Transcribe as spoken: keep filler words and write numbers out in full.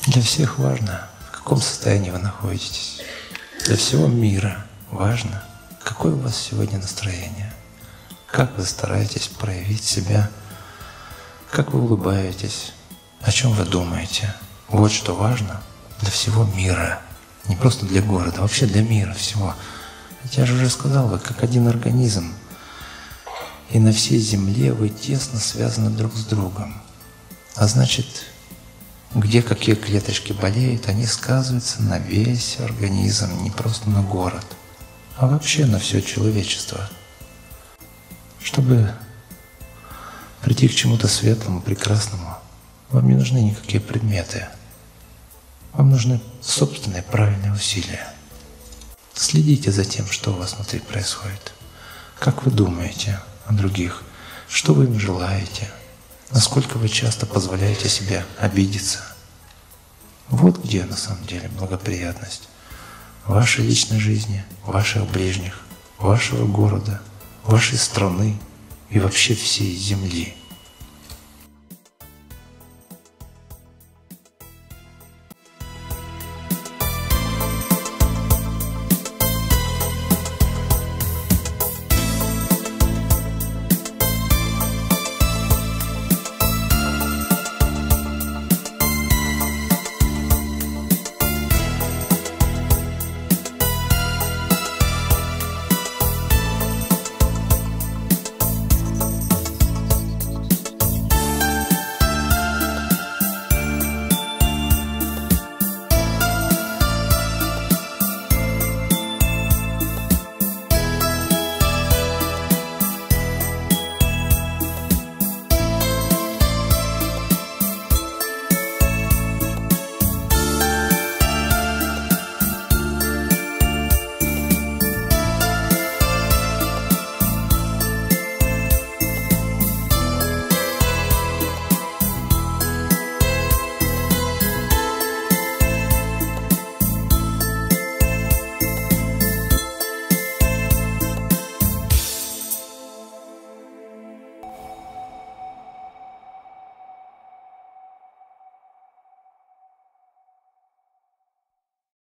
Для всех важно, в каком состоянии вы находитесь. Для всего мира важно, какое у вас сегодня настроение, как вы стараетесь проявить себя, как вы улыбаетесь, о чем вы думаете. Вот что важно для всего мира, не просто для города, а вообще для мира всего. Ведь я же уже сказал, вы как один организм, и на всей Земле вы тесно связаны друг с другом. А значит, где какие клеточки болеют, они сказываются на весь организм, не просто на город, а вообще на все человечество. Чтобы прийти к чему-то светлому, прекрасному, вам не нужны никакие предметы. Вам нужны собственные правильные усилия. Следите за тем, что у вас внутри происходит. Как вы думаете о других? Что вы им желаете? Насколько вы часто позволяете себе обидеться? Вот где на самом деле благоприятность вашей личной жизни, ваших ближних, вашего города, вашей страны и вообще всей Земли.